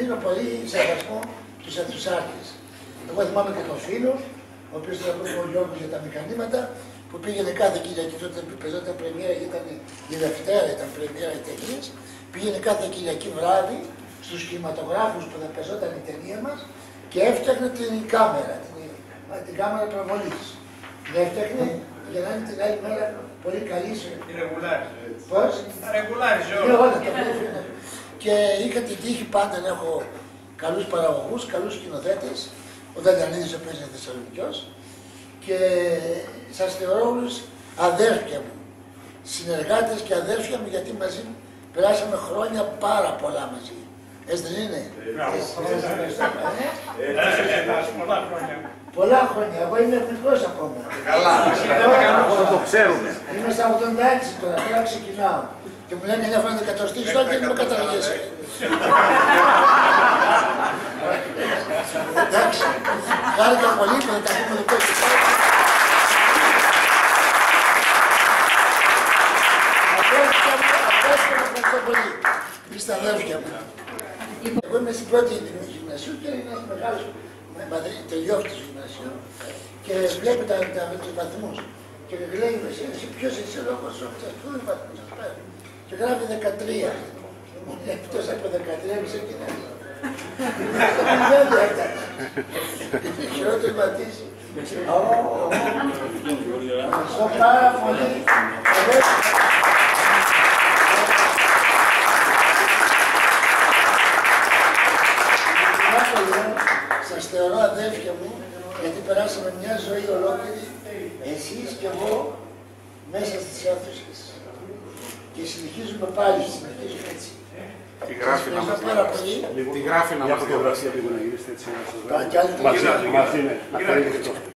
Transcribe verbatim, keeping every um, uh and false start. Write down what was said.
δίνω πολύ σεβασμό στους ενθουσιάστες. Εγώ θυμάμαι και τον φίλο, ο οποίος ήταν ο Γιώργος για τα μηχανήματα, που πήγαινε κάθε Κυριακή, τότε παίζονταν πρεμιέρα, ήταν η Δευτέρα, ήταν πρεμιέρα οι ταινίες, πήγαινε κάθε Κυριακή βράδυ στους κινηματογράφους που θα παίζονταν η ταινία μας και έφτιαχνε την κάμερα, την, την κάμερα προβολής. Την έφτιαχνε για να είναι την άλλη μέρα πολύ καλή. Η ρεγουλάρι. Πώς? Τα ρεγουλάρι όλα. όλα τα παιδιά. Και είχα την τύχη πάντα να έχω καλούς παραγωγούς, καλούς σκηνοθέτες. Ο Δαλιανίδης ο οποίος είναι Θεσσαλονικιός. Και σας θεωρώ όλους αδέρφια μου, συνεργάτες και αδέρφια μου, γιατί μαζί περάσαμε χρόνια πάρα πολλά μαζί. Έτσι δεν είναι? Πολλά χρόνια. Πολλά χρόνια. Εγώ είμαι εθνικός ακόμα. Καλά. Το ξέρουμε. Είμαι στα ογδόντα έξι τώρα, τώρα ξεκινάω. Και μου λένε μια φορά δεκατοστή ιστορία και είμαι καταργήσει. Εντάξει, χάρηκα πολύ που θα τα πούμε εδώ πέρα. Ευχαριστώ πολύ. Είστε αδέρφια μου. Εγώ είμαι στην πρώτη γυμνασίου και είναι ένας μεγάλος τελειώτη του γυμνασίου και βλέπει τα, τα, τους βαθμούς. Και λέει, εσύ ποιος είσαι λόγος σου, αυτού είναι βαθμούς, σας πέρα. Και γράφει δεκατρία. Αυτός από δεκατρία μισέ και να είναι. Δεν ήταν. Είναι χειρότερο πατήσει. Ευχαριστώ πάρα πολύ. Σας θεωρώ αδέρφια μου, γιατί περάσαμε μια ζωή ολόκληρη, εσείς και εγώ, μέσα στις αίθουσες. Και συνεχίζουμε πάλι, συνεχίζουμε έτσι. Τη γράφει να μας πολύ. Τη γράφει να μας φωτογραφία λίγο να γυρίσετε έτσι. Μαζί, μαζί, ναι.